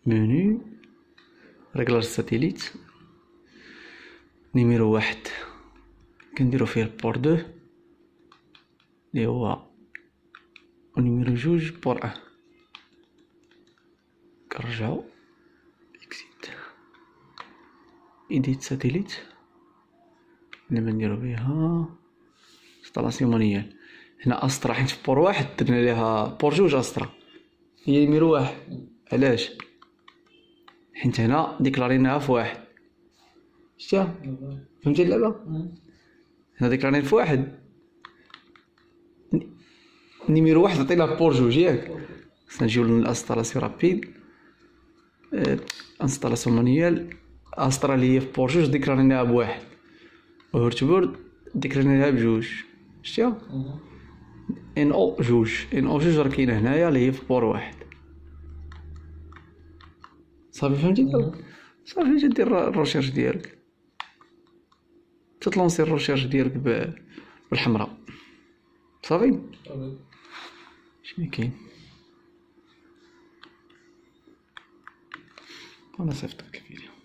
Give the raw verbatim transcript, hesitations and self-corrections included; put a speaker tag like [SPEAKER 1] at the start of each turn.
[SPEAKER 1] منو ريغلاج ساتيليت نيميرو واحد كنديرو فيه البور دو اللي هو ونيميرو جوج بور ان كنرجعو اكسيت ايديت ساتيليت لما نديرو بيها انستالاسيون مانيال. هنا استرا حيت في بور واحد درنا ليها بور جوج استرا هي نيميرو واحد. علاش؟ حيت هنا ديكلاريناها في واحد. شتيها؟ فهمتي اللعبة؟ هنا ديكلارين في واحد نيميرو واحد عطيناه بور جوج ياك. خصنا نجيو للانستالاسيون رابيد انستالاسيون مانيال استرا اللي هي في بور جوج ديكلاريناها بواحد وهورتبورد ديكلاريناها بجوج. شتيها؟ ان او جوج ان او جوج راه كاينه هنايا اللي هي في بور واحد. صافي فهمتي دابا؟ صافي نجي دير الروشيرش ديالك تتلونسي الروشيرش ديالك بالحمراء. صافي شنو كاين؟ انا صيفط لك الفيديو.